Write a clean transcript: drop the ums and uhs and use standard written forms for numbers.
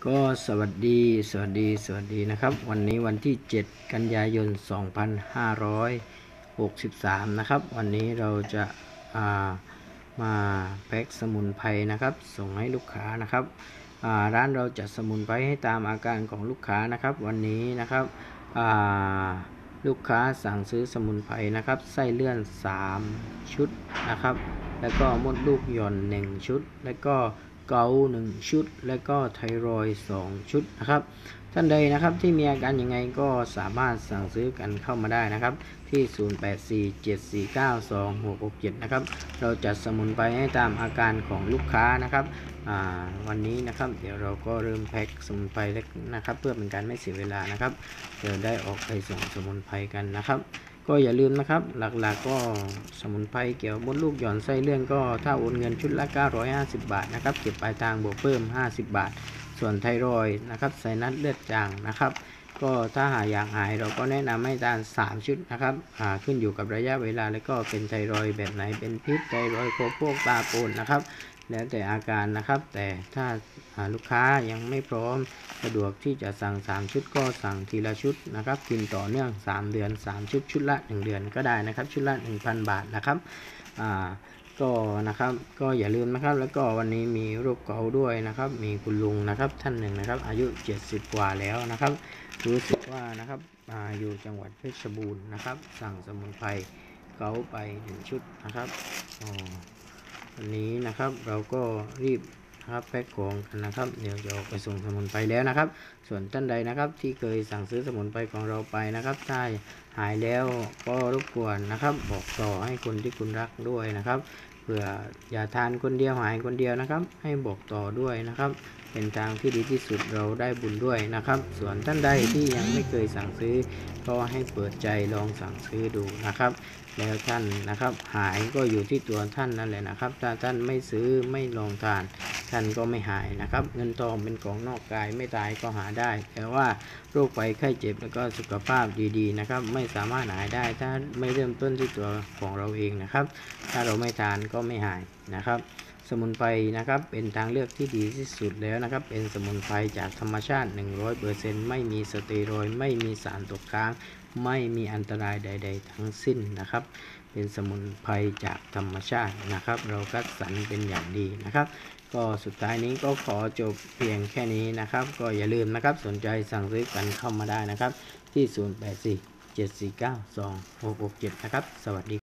ก็สวัสดีนะครับวันนี้วันที่7กันยายน2563นะครับวันนี้เราจะมาแพ็คสมุนไพรนะครับส่งให้ลูกค้านะครับร้านเราจัดสมุนไพรให้ตามอาการของลูกค้านะครับวันนี้นะครับลูกค้าสั่งซื้อสมุนไพรนะครับไส้เลื่อน3ชุดนะครับแล้วก็มดลูกหย่อน1ชุดแล้วก็เกา1ชุดและก็ไทรอยด์2ชุดนะครับท่านใดนะครับที่มีอาการยังไงก็สามารถสั่งซื้อกันเข้ามาได้นะครับที่0847492667นะครับเราจัดสมุนไพรให้ตามอาการของลูกค้านะครับวันนี้นะครับเดี๋ยวเราก็เริ่มแพ็คสมุนไพรแล้วนะครับเพื่อเป็นการไม่เสียเวลานะครับเดี๋ยวได้ออกไปส่งสมุนไพรกันนะครับก็อย่าลืมนะครับหลักๆก็สมุนไพรเกี่ยวมดลูกหย่อนไส้เลื่อนก็ถ้าโอนเงินชุดละ950 บาทนะครับเก็บปลายทางบวกเพิ่ม50 บาทส่วนไทรอยด์นะครับไซนัสเลือดจางนะครับก็ถ้าอยากหายเราก็แนะนำให้ทาน3ชุดนะครับขึ้นอยู่กับระยะเวลาแล้วก็เป็นไทรอยด์แบบไหนเป็นพิษไทรอยด์พวกตาโปนนะครับแล้วแต่อาการนะครับแต่ถ้าลูกค้ายังไม่พร้อมสะดวกที่จะสั่ง3ชุดก็สั่งทีละชุดนะครับกินต่อเนื่อง3เดือน3ชุดชุดละ1เดือนก็ได้นะครับชุดละ 1,000 บาทนะครับก็นะครับก็อย่าลืมนะครับแล้วก็วันนี้มีโรคเกาต์ด้วยนะครับมีคุณลุงนะครับท่านหนึ่งนะครับอายุ70 กว่าแล้วนะครับรู้สึกว่านะครับอยู่จังหวัดเพชรบูรณ์นะครับสั่งสมุนไพรเกาต์ไป1ชุดนะครับวันนี้นะครับเราก็รีบนะครับแพ็คของกันนะครับเดี๋ยวจะออกไปส่งสมุนไพรแล้วนะครับส่วนท่านใดนะครับที่เคยสั่งซื้อสมุนไพรของเราไปนะครับถ้าหายแล้วก็รบกวนนะครับบอกต่อให้คนที่คุณรักด้วยนะครับเพื่ออย่าทานคนเดียวหายคนเดียวนะครับให้บอกต่อด้วยนะครับเป็นทางที่ดีที่สุดเราได้บุญด้วยนะครับส่วนท่านใดที่ยังไม่เคยสั่งซื้อก็ให้เปิดใจลองสั่งซื้อดูนะครับแล้วท่านนะครับหายก็อยู่ที่ตัวท่านนั่นแหละนะครับถ้าท่านไม่ซื้อไม่ลองทานท่านก็ไม่หายนะครับเงินทองเป็นของนอกกายไม่ตายก็หาได้แต่ว่าโรคภัยไข้เจ็บแล้วก็สุขภาพดีๆนะครับไม่สามารถหายได้ถ้าไม่เริ่มต้นที่ตัวของเราเองนะครับถ้าเราไม่ทานก็ไม่หายนะครับสมุนไพรนะครับเป็นทางเลือกที่ดีที่สุดแล้วนะครับเป็นสมุนไพรจากธรรมชาติ 100% ไม่มีสเตียรอยด์ไม่มีสารตกค้างไม่มีอันตรายใดๆทั้งสิ้นนะครับเป็นสมุนไพรจากธรรมชาตินะครับเราคัดสรรเป็นอย่างดีนะครับก็สุดท้ายนี้ก็ขอจบเพียงแค่นี้นะครับก็อย่าลืมนะครับสนใจสั่งซื้อกันเข้ามาได้นะครับที่0847492667นะครับสวัสดี